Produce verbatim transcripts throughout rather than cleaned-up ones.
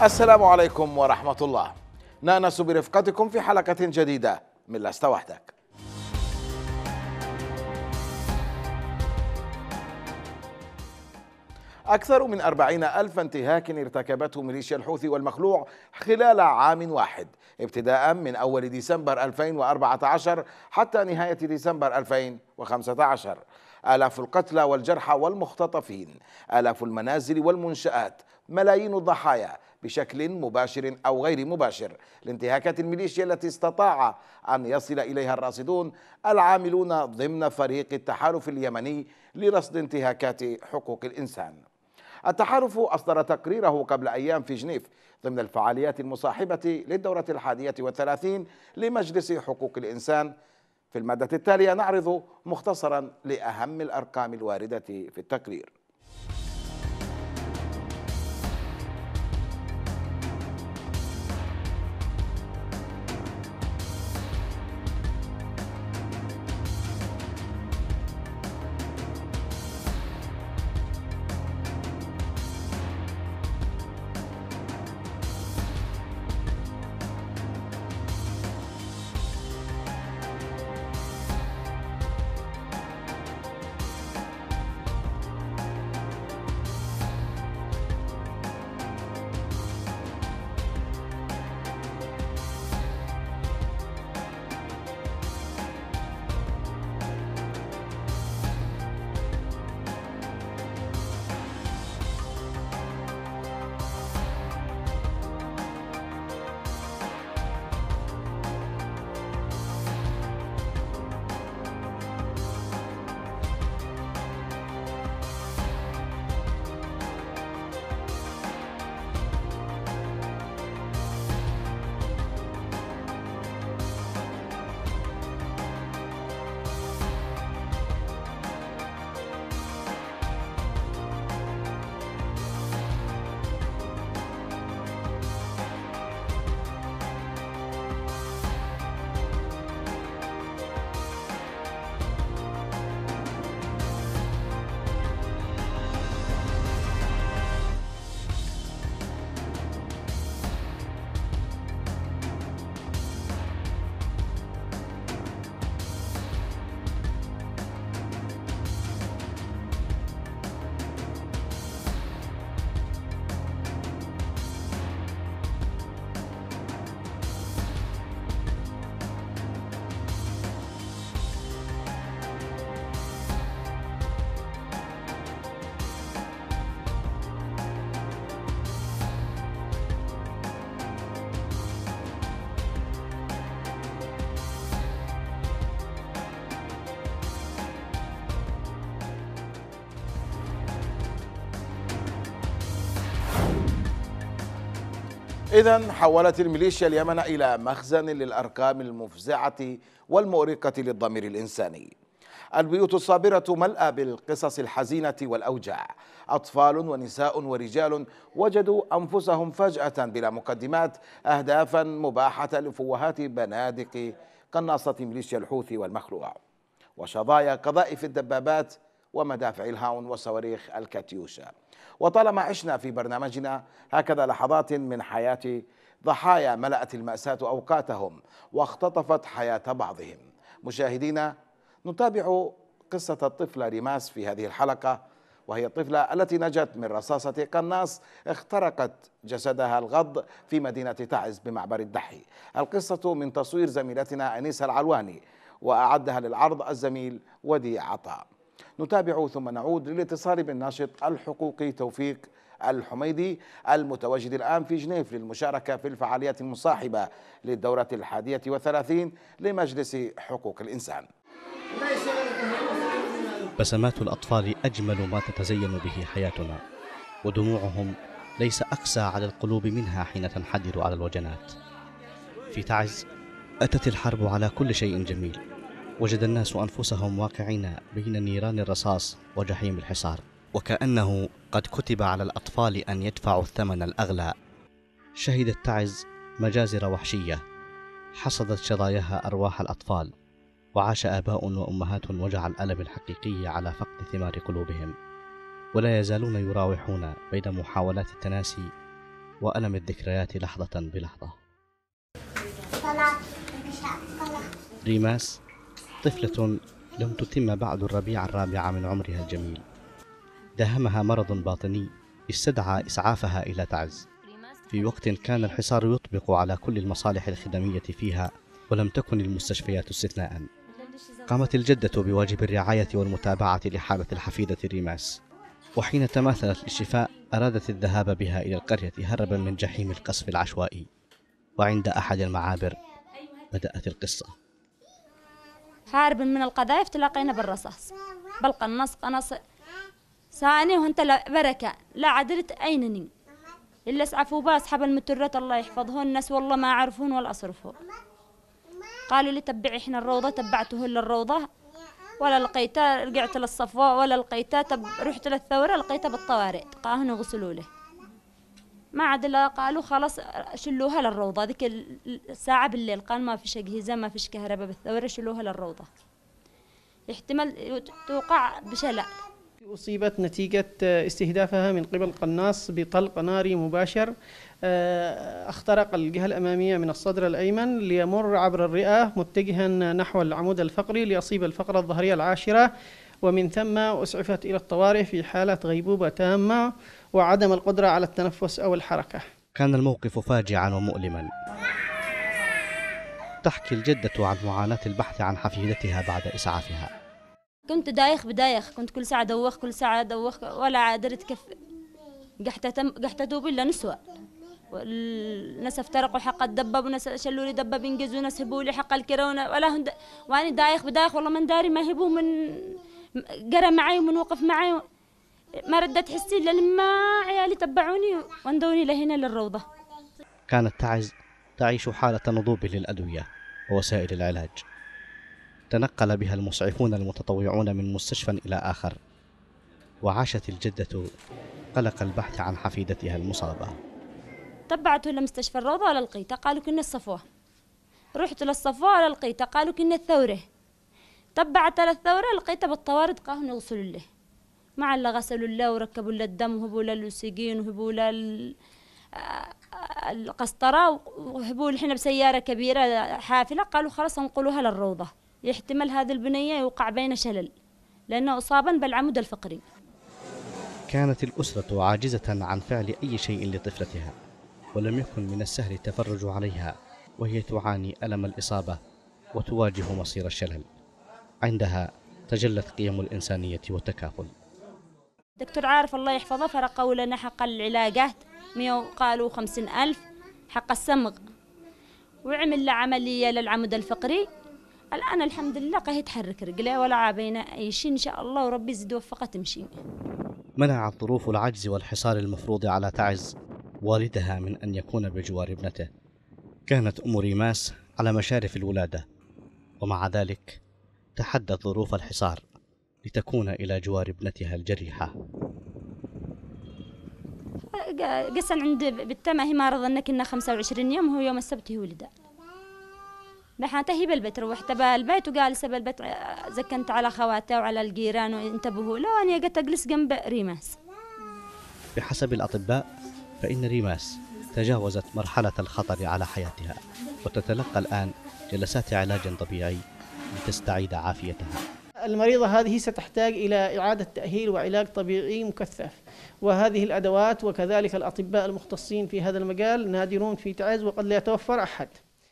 السلام عليكم ورحمة الله. نأنس برفقتكم في حلقة جديدة من لست وحدك. أكثر من أربعين ألف انتهاك ارتكبته ميليشيا الحوثي والمخلوع خلال عام واحد، ابتداء من أول ديسمبر ألفين وأربعة عشر حتى نهاية ديسمبر ألفين وخمسة عشر. آلاف القتلى والجرحى والمختطفين، آلاف المنازل والمنشآت، ملايين الضحايا بشكل مباشر أو غير مباشر لانتهاكات الميليشيا التي استطاع أن يصل إليها الراصدون العاملون ضمن فريق التحالف اليمني لرصد انتهاكات حقوق الإنسان. التحالف أصدر تقريره قبل أيام في جنيف ضمن الفعاليات المصاحبة للدورة الحادية والثلاثين لمجلس حقوق الإنسان. في المادة التالية نعرض مختصرا لأهم الأرقام الواردة في التقرير. إذن حولت الميليشيا اليمن إلى مخزن للأرقام المفزعة والمؤرقة للضمير الإنساني. البيوت الصابرة ملأى بالقصص الحزينة والأوجاع، أطفال ونساء ورجال وجدوا أنفسهم فجأة بلا مقدمات أهدافا مباحة لفوهات بنادق قناصة ميليشيا الحوثي والمخلوع وشظايا قذائف الدبابات ومدافع الهاون وصواريخ الكاتيوشا. وطالما عشنا في برنامجنا هكذا لحظات من حياة ضحايا ملأت المأساة أوقاتهم واختطفت حياة بعضهم. مشاهدينا، نتابع قصة الطفلة ريماس في هذه الحلقة، وهي الطفلة التي نجت من رصاصة قناص اخترقت جسدها الغض في مدينة تعز بمعبر الدحي. القصة من تصوير زميلتنا أنيسة العلواني، وأعدها للعرض الزميل وديع عطاء. نتابع ثم نعود للاتصال بالناشط الحقوقي توفيق الحميدي المتواجد الآن في جنيف للمشاركة في الفعاليات المصاحبة للدورة الحادية والثلاثين لمجلس حقوق الإنسان. بسمات الأطفال أجمل ما تتزين به حياتنا، ودموعهم ليس أقسى على القلوب منها حين تنحدر على الوجنات. في تعز أتت الحرب على كل شيء جميل، وجد الناس أنفسهم واقعين بين نيران الرصاص وجحيم الحصار، وكأنه قد كتب على الأطفال أن يدفعوا الثمن الأغلى. شهدت تعز مجازر وحشية حصدت شظاياها أرواح الأطفال، وعاش آباء وأمهات وجع الألم الحقيقي على فقد ثمار قلوبهم، ولا يزالون يراوحون بين محاولات التناسي وألم الذكريات لحظة بلحظة. ريماس طفلة لم تتم بعد الربيع الرابع من عمرها الجميل. داهمها مرض باطني استدعى إسعافها إلى تعز في وقت كان الحصار يطبق على كل المصالح الخدمية فيها، ولم تكن المستشفيات استثناء. قامت الجدة بواجب الرعاية والمتابعة لحالة الحفيدة ريماس، وحين تماثلت للشفاء أرادت الذهاب بها إلى القرية هربا من جحيم القصف العشوائي. وعند أحد المعابر بدأت القصة. هارب من القذائف تلاقينا بالرصاص بالقناص قناص ثاني وانت لا بركة لا عدلت أينني إلا اسعفوا با أصحاب المترات الله يحفظهن الناس والله ما أعرفون ولا أصرفهم. قالوا لي تبعي إحنا الروضة، تبعته للروضة ولا لقيتها، رجعت للصفاء ولا لقيتها، تب رحت للثورة لقيتها بالطوارئ قاهن يغسلوا له ما عاد. قالوا خلاص شلوها للروضة ذيك الساعة بالليل، قال ما فيش أجهزة ما فيش كهرباء بالثورة شلوها للروضة، يحتمل توقع بشلل. أصيبت نتيجة استهدافها من قبل قناص بطلق ناري مباشر اخترق الجهة الأمامية من الصدر الأيمن ليمر عبر الرئة متجها نحو العمود الفقري ليصيب الفقرة الظهرية العاشرة، ومن ثم أسعفت إلى الطوارئ في حالة غيبوبة تامة وعدم القدرة على التنفس أو الحركة. كان الموقف فاجعا ومؤلما. تحكي الجدة عن معاناة البحث عن حفيدتها بعد إسعافها. كنت دايخ بدايخ، كنت كل ساعة دوخ كل ساعة دوخ ولا عادرت كف قحتة دوب إلا نسوة. والناس افترقوا حق الدباب وناس شلوا لي دباب ينجزوا وناس هبوا لي حق الكرونة ولا هند... وأنا دايخ بدايخ والله من داري ما هبوا من قرى معي ومن وقف معي ما ردت حسي إلا لما عيالي تبعوني واندوني لهنا للروضة. كانت تعز تعيش حالة نضوب للأدوية ووسائل العلاج. تنقل بها المسعفون المتطوعون من مستشفى إلى آخر، وعاشت الجدة قلق البحث عن حفيدتها المصابة. تبعته لمستشفى الروضة ولا لقيتها، قالوا كنا الصفوة. رحت للصفوة ولا لقيتها، قالوا كنا الثورة. تبعت للثورة لقيتها بالطوارئ قاهم يغسلوا له مع اللي غسلوا له وركبوا له الدم وهبوا له الأكسجين وهبوا له القسطرة وهبوا الحين بسيارة كبيرة حافلة. قالوا خلاص انقلوها للروضة، يحتمل هذه البنية يوقع بين شلل لأنه أصابا بالعمود الفقري. كانت الأسرة عاجزة عن فعل أي شيء لطفلتها، ولم يكن من السهل التفرج عليها وهي تعاني ألم الإصابة وتواجه مصير الشلل. عندها تجلت قيم الإنسانية والتكافل. دكتور عارف الله يحفظه فرقوا لنا حق العلاجات مية قالوا خمسين ألف حق السمغ، وعمل له عملية للعمود الفقري. الآن الحمد لله قاهي يتحرك رجله ولا عابينا أي شيء إن شاء الله وربي يزيد وفقه تمشي. منعت ظروف العجز والحصار المفروض على تعز والدها من أن يكون بجوار ابنته. كانت أم ريماس على مشارف الولادة، ومع ذلك تحدت ظروف الحصار لتكون إلى جوار ابنتها الجريحة. قسن عند بالتما هي ما رضنا كنا خمسة وعشرين يوم، هو يوم السبت هي ولدها. نحن تهي بالبيت روحت بالبيت وقال سب البيت زكنت على خواتها وعلى الجيران وانتبهوا له، وأنا قلت أجلس جنب ريماس. بحسب الأطباء فإن ريماس تجاوزت مرحلة الخطر على حياتها، وتتلقى الآن جلسات علاج طبيعي لتستعيد عافيتها. المريضة هذه ستحتاج إلى إعادة تأهيل وعلاج طبيعي مكثف، وهذه الأدوات وكذلك الأطباء المختصين في هذا المجال نادرون في تعز وقد لا يتوفر أحد.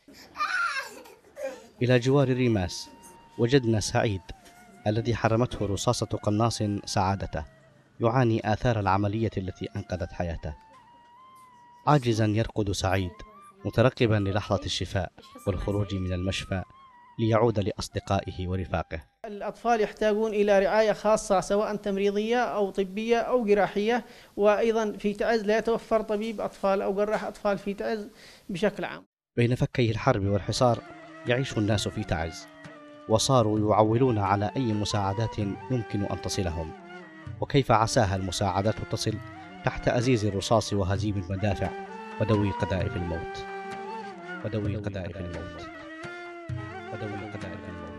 إلى جوار ريماس وجدنا سعيد الذي حرمته رصاصة قناص سعادته، يعاني آثار العملية التي أنقذت حياته. عاجزا يرقد سعيد مترقبا للحظة الشفاء والخروج من المشفى ليعود لأصدقائه ورفاقه. الأطفال يحتاجون إلى رعاية خاصة سواء تمريضية أو طبية أو جراحية، وأيضا في تعز لا يتوفر طبيب أطفال أو جراح أطفال في تعز بشكل عام. بين فكي الحرب والحصار يعيش الناس في تعز، وصاروا يعولون على أي مساعدات يمكن أن تصلهم، وكيف عساها المساعدات تصل تحت أزيز الرصاص وهزيم المدافع ودوي قذائف الموت ودوي قذائف الموت ودوي قذائف الموت.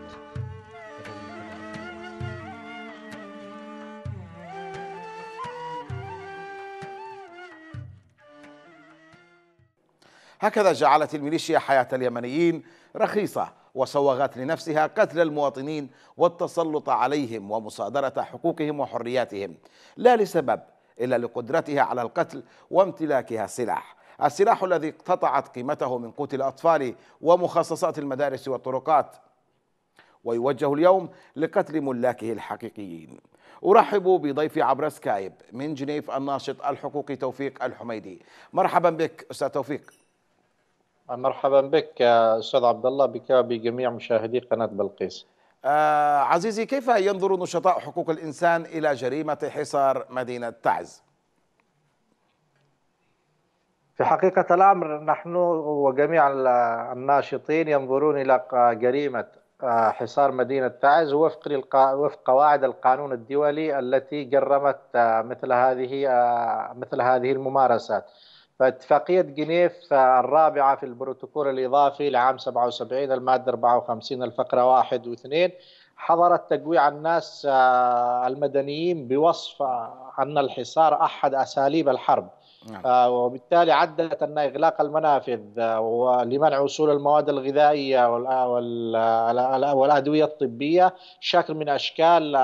هكذا جعلت الميليشيا حياة اليمنيين رخيصة، وسوغت لنفسها قتل المواطنين والتسلط عليهم ومصادرة حقوقهم وحرياتهم، لا لسبب إلا لقدرتها على القتل وامتلاكها السلاح، السلاح الذي اقتطعت قيمته من قوت الأطفال ومخصصات المدارس والطرقات، ويوجه اليوم لقتل ملاكه الحقيقيين. أرحب بضيفي عبر سكايب من جنيف الناشط الحقوقي توفيق الحميدي. مرحبا بك أستاذ توفيق. مرحبا بك أستاذ عبد الله، بك وبجميع مشاهدي قناة بلقيس. آه عزيزي، كيف ينظر نشطاء حقوق الإنسان إلى جريمة حصار مدينة تعز؟ في حقيقة الأمر نحن وجميع الناشطين ينظرون إلى جريمة حصار مدينة تعز وفق وفق قواعد القانون الدولي التي جرمت مثل هذه مثل هذه الممارسات. فاتفاقية جنيف الرابعة في البروتوكول الإضافي لعام سبعة وسبعين المادة أربعة وخمسين الفقرة واحد واثنين حظرت تجويع الناس المدنيين بوصف أن الحصار أحد أساليب الحرب. نعم. وبالتالي عدت أن إغلاق المنافذ لمنع وصول المواد الغذائية والأدوية الطبية شكل من أشكال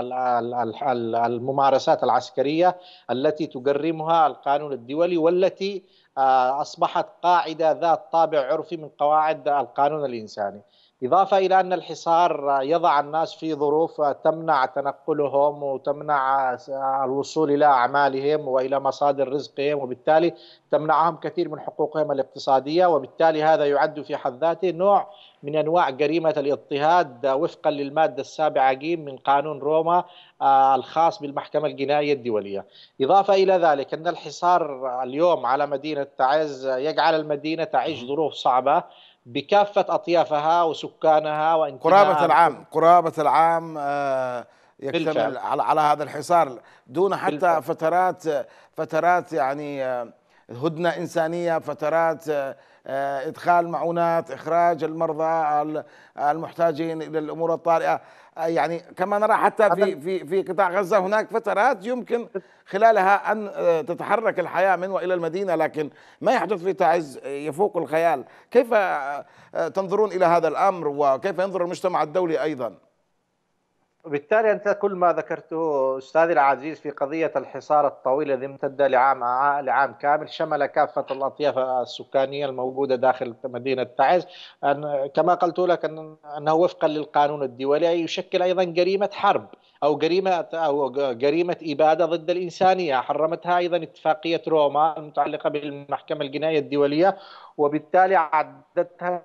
الممارسات العسكرية التي تجرمها القانون الدولي، والتي أصبحت قاعدة ذات طابع عرفي من قواعد القانون الإنساني. إضافة إلى أن الحصار يضع الناس في ظروف تمنع تنقلهم وتمنع الوصول إلى أعمالهم وإلى مصادر رزقهم، وبالتالي تمنعهم كثير من حقوقهم الاقتصادية، وبالتالي هذا يعد في حد ذاته نوع من أنواع جريمة الاضطهاد وفقا للمادة السابعة جيم من قانون روما الخاص بالمحكمة الجنائية الدولية. إضافة إلى ذلك أن الحصار اليوم على مدينة تعز يجعل المدينة تعيش ظروف صعبة بكافة أطيافها وسكانها وانتمائها. قرابة العام قرابة العام يكتمل على على هذا الحصار دون حتى بالفعل. فترات فترات يعني هدنة إنسانية، فترات إدخال معونات، إخراج المرضى المحتاجين إلى الأمور الطارئة. يعني كما نرى حتى في في في قطاع غزة هناك فترات يمكن خلالها أن تتحرك الحياة من وإلى المدينة، لكن ما يحدث في تعز يفوق الخيال. كيف تنظرون إلى هذا الأمر، وكيف ينظر المجتمع الدولي أيضا؟ وبالتالي أنت كل ما ذكرته أستاذي العزيز في قضية الحصار الطويل الذي امتد لعام لعام كامل شمل كافة الأطياف السكانية الموجودة داخل مدينة تعز، أن كما قلت لك أن أنه وفقا للقانون الدولي يشكل أيضا جريمة حرب أو جريمة أو جريمة إبادة ضد الإنسانية حرمتها أيضا اتفاقية روما المتعلقة بالمحكمة الجنائية الدولية، وبالتالي عدتها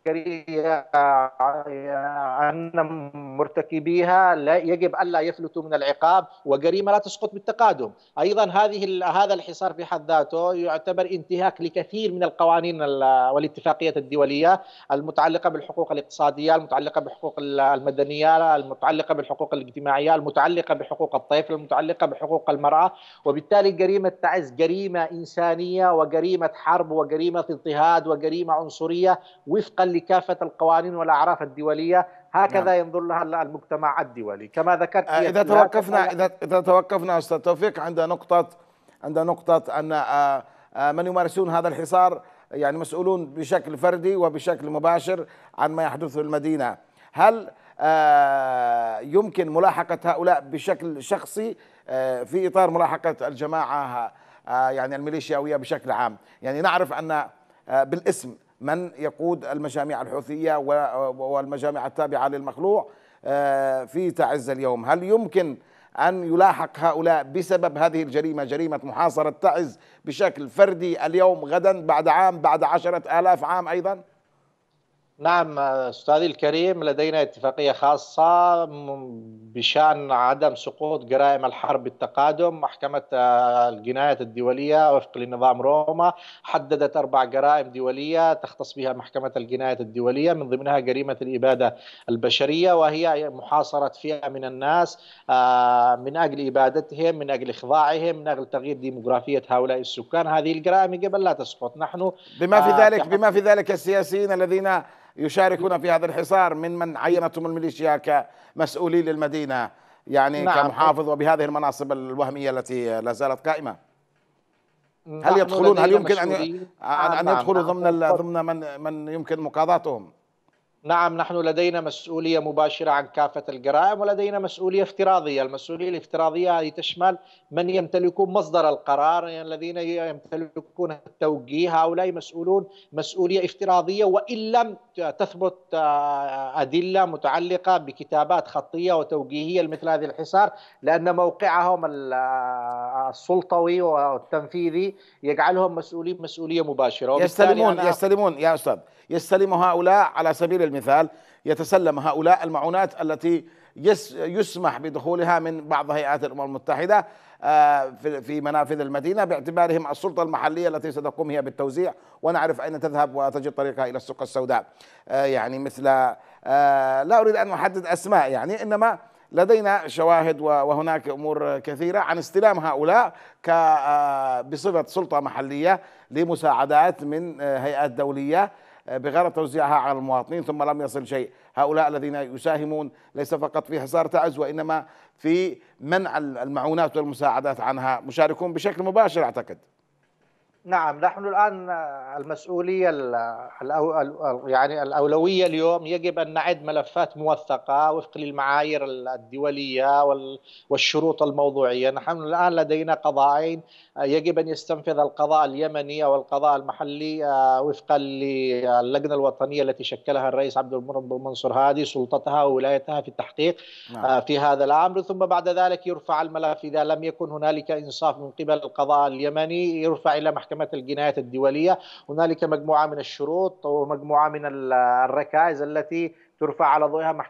أن مرتكبيها لا يجب ألا يفلتوا من العقاب، وجريمة لا تسقط بالتقادم. أيضا هذه هذا الحصار في حد ذاته يعتبر انتهاك لكثير من القوانين والاتفاقيات الدولية المتعلقة بالحقوق الاقتصادية، المتعلقة بحقوق المدنية، المتعلقة بالحقوق الاجتماعية، المتعلقة بحقوق الطفل، المتعلقة بحقوق المرأة. وبالتالي جريمة تعز جريمة إنسانية وجريمة حرب وجريمة اضطهاد وجريمة عنصرية وفقا لكافة القوانين والأعراف الدولية. هكذا نعم. ينظر لها المجتمع الدولي كما ذكرت. إذا توقفنا إذا إذا توقفنا أستاذ توفيق عند نقطة عند نقطة أن من يمارسون هذا الحصار يعني مسؤولون بشكل فردي وبشكل مباشر عن ما يحدث في المدينة، هل يمكن ملاحقة هؤلاء بشكل شخصي في إطار ملاحقة الجماعة يعني الميليشياوية بشكل عام؟ يعني نعرف أن بالاسم من يقود المجاميع الحوثية والمجاميع التابعة للمخلوع في تعز اليوم، هل يمكن أن يلاحق هؤلاء بسبب هذه الجريمة، جريمة محاصرة تعز بشكل فردي اليوم غدا بعد عام بعد عشرة آلاف عام أيضا؟ نعم أستاذي الكريم، لدينا اتفاقية خاصة بشأن عدم سقوط جرائم الحرب بالتقادم. محكمة الجنايات الدولية وفق لنظام روما حددت أربع جرائم دولية تختص بها محكمة الجنايات الدولية، من ضمنها جريمة الإبادة البشرية، وهي محاصرة فئة من الناس من أجل إبادتهم، من أجل إخضاعهم، من أجل تغيير ديموغرافية هؤلاء السكان. هذه الجرائم يجب أن لا تسقط. نحن بما في ذلك بما في ذلك السياسيين الذين يشاركون في هذا الحصار من من عينتهم الميليشيا كمسؤولين للمدينة، يعني نعم. كمحافظ وبهذه المناصب الوهمية التي لا زالت قائمة. هل يدخلون هل يمكن أن نعم أن نعم نعم يدخلوا ضمن نعم. ضمن من من يمكن مقاضاتهم؟ نعم، نحن لدينا مسؤولية مباشرة عن كافة الجرائم، ولدينا مسؤولية افتراضية. المسؤولية الافتراضية هذه تشمل من يمتلكون مصدر القرار، يعني الذين يمتلكون التوجيه، هؤلاء مسؤولون مسؤولية افتراضية، وإن لم تثبت أدلة متعلقة بكتابات خطية وتوجيهية لمثل هذه الحصار، لأن موقعهم السلطوي والتنفيذي يجعلهم مسؤولين مسؤولية مباشرة. يستلمون يستلمون يا أستاذ، يستلم هؤلاء على سبيل المثال، يتسلم هؤلاء المعونات التي يسمح بدخولها من بعض هيئات الأمم المتحدة في منافذ المدينة باعتبارهم السلطة المحلية التي ستقوم هي بالتوزيع، ونعرف أين تذهب وتجد طريقها إلى السوق السوداء. يعني مثل لا أريد أن أحدد أسماء يعني، إنما لدينا شواهد وهناك أمور كثيرة عن استلام هؤلاء بصفة سلطة محلية لمساعدات من هيئات دولية بغرض توزيعها على المواطنين ثم لم يصل شيء. هؤلاء الذين يساهمون ليس فقط في حصار تعز وإنما في منع المعونات والمساعدات عنها مشاركون بشكل مباشر أعتقد. نعم، نحن الآن المسؤولية يعني الأولوية اليوم يجب أن نعد ملفات موثقة وفق للمعايير الدولية والشروط الموضوعية. نحن الآن لدينا قضاءين يجب أن يستنفذ القضاء اليمني والقضاء المحلي وفقا للجنة الوطنية التي شكلها الرئيس عبد المنصور هادي سلطتها وولايتها في التحقيق نعم. في هذا الأمر، ثم بعد ذلك يرفع الملف. إذا لم يكن هنالك إنصاف من قبل القضاء اليمني يرفع إلى محكمة الجنايات الدولية. هنالك مجموعة من الشروط ومجموعة من الركائز التي ترفع على ضوئها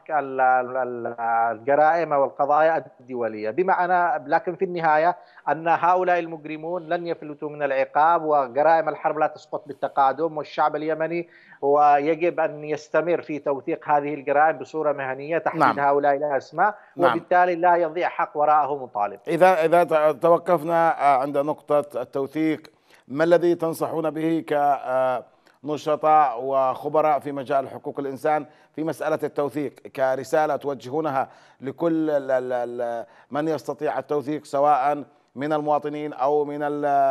الجرائم والقضايا الدولية بمعنى، لكن في النهاية أن هؤلاء المجرمون لن يفلتوا من العقاب، وجرائم الحرب لا تسقط بالتقادم، والشعب اليمني ويجب أن يستمر في توثيق هذه الجرائم بصورة مهنية، تحديد نعم. هؤلاء الأسماء نعم. وبالتالي لا يضيع حق وراءه مطالب. إذا إذا توقفنا عند نقطة التوثيق، ما الذي تنصحون به كنشطاء وخبراء في مجال حقوق الإنسان في مسألة التوثيق كرسالة توجهونها لكل من يستطيع التوثيق سواء من المواطنين أو من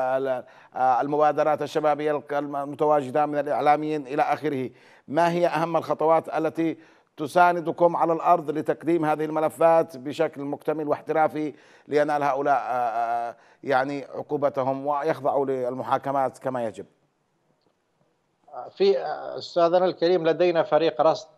المبادرات الشبابية المتواجدة من الإعلاميين إلى آخره؟ ما هي أهم الخطوات التي تساندكم على الأرض لتقديم هذه الملفات بشكل مكتمل واحترافي لينال هؤلاء يعني عقوبتهم ويخضعوا للمحاكمات كما يجب؟ في أستاذنا الكريم لدينا فريق رصد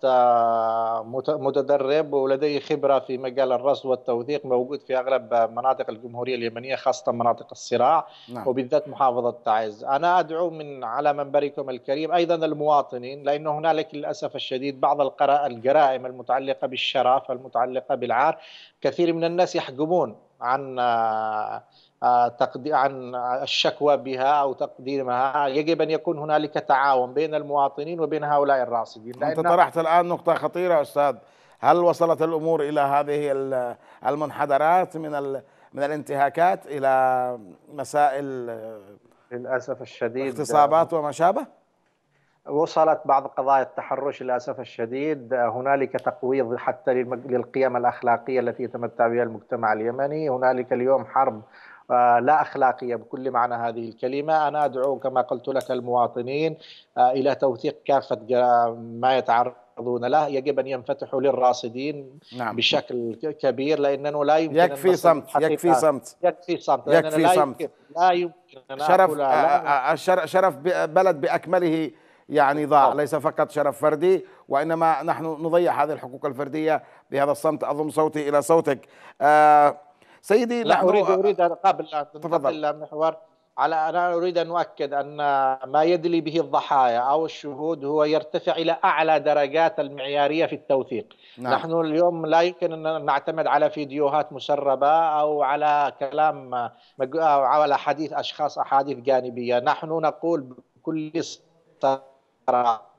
متدرب ولديه خبرة في مجال الرصد والتوثيق، موجود في أغلب مناطق الجمهورية اليمنية خاصة مناطق الصراع نعم. وبالذات محافظة تعز. أنا أدعو من على منبركم الكريم أيضا المواطنين، لأن هنالك للأسف الشديد بعض الجرائم المتعلقة بالشرف المتعلقة بالعار، كثير من الناس يحجمون عن عن الشكوى بها أو تقديمها. يجب أن يكون هنالك تعاون بين المواطنين وبين هؤلاء الراصدين. أنت طرحت الآن نقطة خطيرة أستاذ، هل وصلت الأمور إلى هذه المنحدرات من من الانتهاكات إلى مسائل للأسف الشديد اغتصابات وما شابه؟ وصلت بعض قضايا التحرش للأسف الشديد. هنالك تقويض حتى للقيم الأخلاقية التي يتمتع بها المجتمع اليمني. هنالك اليوم حرب لا أخلاقية بكل معنى هذه الكلمة. أنا أدعو كما قلت لك المواطنين إلى توثيق كافة ما يتعرضون له. يجب أن ينفتحوا للراصدين نعم. بشكل كبير، لأنه لا يمكن يكفي صمت يكفي صمت يكفي صمت يكفي لا صمت يمكن لا يمكن شرف لا شرف بلد بأكمله يعني ضاع، ليس فقط شرف فردي وإنما نحن نضيع هذه الحقوق الفردية بهذا الصمت. أضم صوتي إلى صوتك آه سيدي. لا أريد أريد قبل أن تنتقل للمحور على أنا أريد أن أؤكد أن ما يدلي به الضحايا أو الشهود هو يرتفع إلى أعلى درجات المعيارية في التوثيق. نعم. نحن اليوم لا يمكن أن نعتمد على فيديوهات مسربة أو على كلام أو على حديث أشخاص أحاديث جانبية. نحن نقول بكل صراحة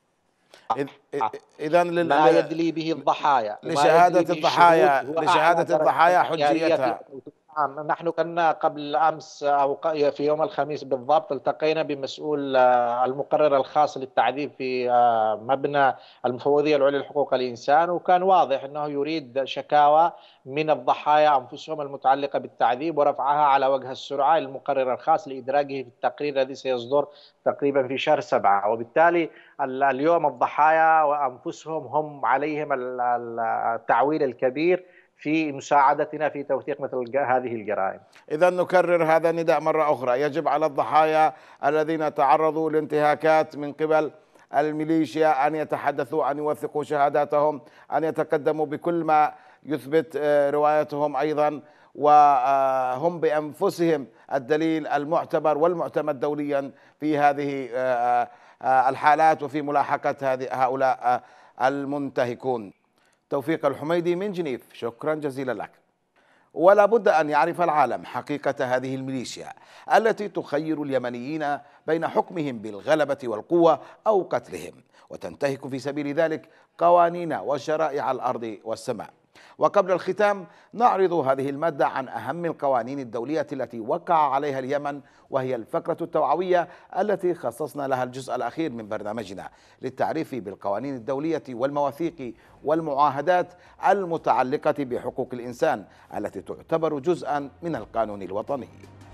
إذا ما يدلي به الضحايا لشهادة الضحايا لشهادة الضحايا حجيتها نعم، نحن كنا قبل أمس أو ق- في يوم الخميس بالضبط التقينا بمسؤول آه، المقرر الخاص للتعذيب في آه، مبنى المفوضية العليا لحقوق الإنسان، وكان واضح أنه يريد شكاوى من الضحايا أنفسهم المتعلقة بالتعذيب ورفعها على وجه السرعة للمقرر الخاص لإدراجه في التقرير الذي سيصدر تقريبا في شهر سبعة. وبالتالي ال- اليوم الضحايا وأنفسهم هم عليهم ال- ال- التعويل الكبير في مساعدتنا في توثيق مثل الج- هذه الجرائم. إذا نكرر هذا النداء مرة أخرى، يجب على الضحايا الذين تعرضوا لانتهاكات من قبل الميليشيا أن يتحدثوا، أن يوثقوا شهاداتهم، أن يتقدموا بكل ما يثبت آه، روايتهم أيضا، وهم بأنفسهم الدليل المعتبر والمعتمد دوليا في هذه آه، آه، الحالات وفي ملاحقة هذه هؤلاء آه، المنتهكون. توفيق الحميدي من جنيف، شكرا جزيلا لك. ولا بد أن يعرف العالم حقيقة هذه الميليشيا التي تخير اليمنيين بين حكمهم بالغلبة والقوة أو قتلهم، وتنتهك في سبيل ذلك قوانين وشرائع الأرض والسماء. وقبل الختام نعرض هذه المادة عن أهم القوانين الدولية التي وقع عليها اليمن، وهي الفقرة التوعوية التي خصصنا لها الجزء الأخير من برنامجنا للتعريف بالقوانين الدولية والمواثيق والمعاهدات المتعلقة بحقوق الإنسان التي تعتبر جزءا من القانون الوطني.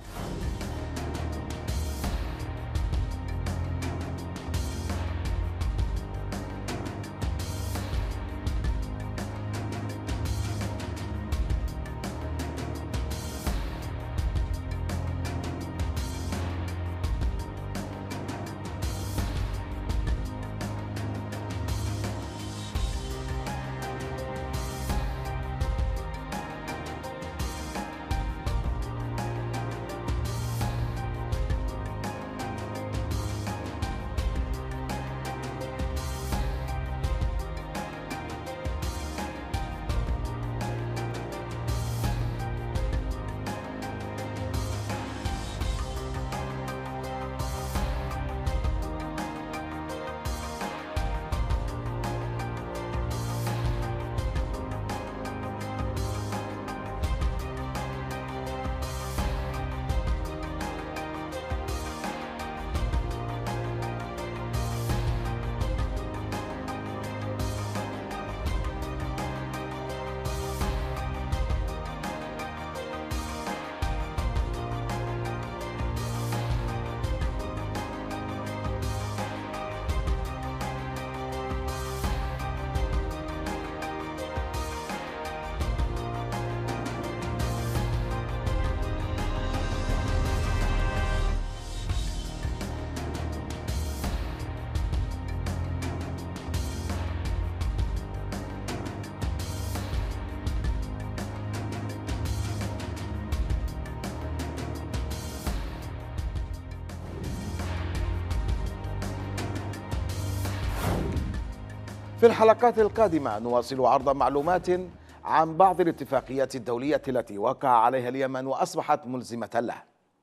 في الحلقات القادمة نواصل عرض معلومات عن بعض الاتفاقيات الدولية التي وقع عليها اليمن وأصبحت ملزمة له.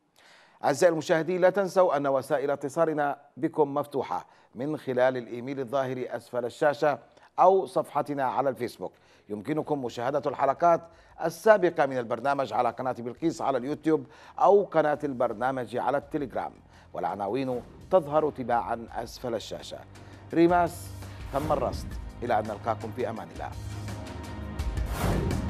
أعزائي المشاهدين، لا تنسوا أن وسائل اتصالنا بكم مفتوحة من خلال الإيميل الظاهر أسفل الشاشة أو صفحتنا على الفيسبوك. يمكنكم مشاهدة الحلقات السابقة من البرنامج على قناة بلقيس على اليوتيوب أو قناة البرنامج على التليجرام، والعناوين تظهر تباعا أسفل الشاشة. ريماس تم الرصد، إلى أن نلقاكم في أمان الله.